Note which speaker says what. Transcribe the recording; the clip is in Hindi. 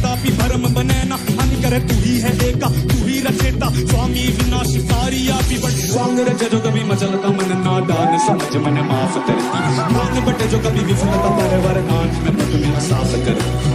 Speaker 1: कदापि भरम बने ना, हानि करे तू ही है एका, तू ही रचेता स्वामी विनाशकारी आप बट स्वांग रचे जो कभी मचलता मन नादान समझ मन माफ करती, मान बटे जो कभी विफलता परवर नाथ में मत मेरा साफ करती।